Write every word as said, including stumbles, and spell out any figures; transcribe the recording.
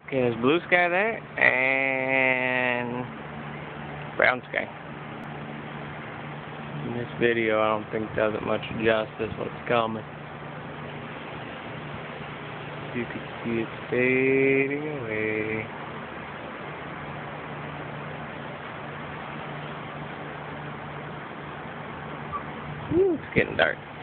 Okay, there's blue sky there, and brown sky. In this video, I don't think does it much justice what's coming. You can see it fading away. Ooh, it's getting dark.